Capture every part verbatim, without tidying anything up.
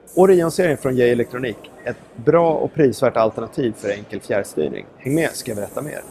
Orion-serien från J Electronic är ett bra och prisvärt alternativ för enkel fjärrstyrning. Häng med, ska jag berätta mer.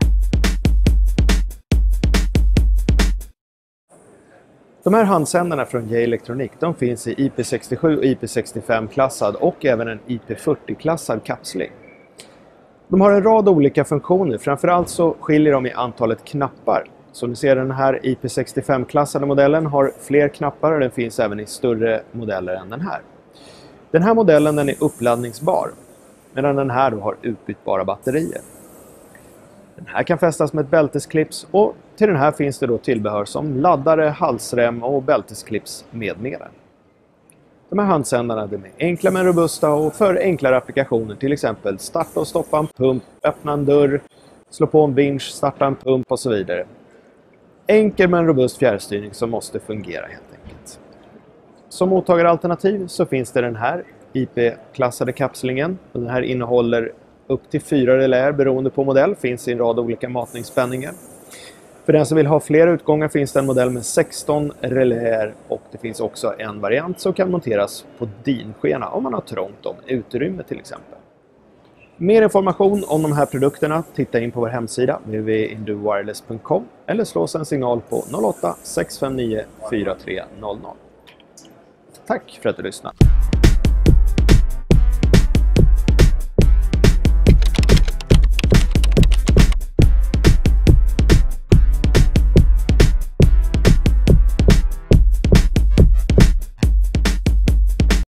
De här handsändarna från J Electronic, de finns i I P sextiosju och I P sextiofem-klassad och även en I P fyrtio-klassad kapsling. De har en rad olika funktioner, framförallt så skiljer de i antalet knappar. Som ni ser, den här I P sextiofem-klassade modellen har fler knappar och den finns även i större modeller än den här. Den här modellen den är uppladdningsbar, medan den här då har utbytbara batterier. Den här kan fästas med ett bältesklips och till den här finns det då tillbehör som laddare, halsrem och bältesklips med mera. De här handsändarna de är enkla men robusta och för enklare applikationer, till exempel starta och stoppa en pump, öppna en dörr, slå på en vinsch, starta en pump och så vidare. Enkel men robust fjärrstyrning som måste fungera helt enkelt. Som mottagaralternativ så finns det den här I P-klassade kapslingen. Den här innehåller upp till fyra reläer beroende på modell, finns i en rad olika matningsspänningar. För den som vill ha fler utgångar finns det en modell med sexton reläer och det finns också en variant som kan monteras på dinskena om man har trångt om utrymme till exempel. Mer information om de här produkterna, titta in på vår hemsida w w w punkt induvwireless punkt com eller slå oss en signal på noll åtta sex fem nio fyra tre noll noll. Tack för att du lyssnade.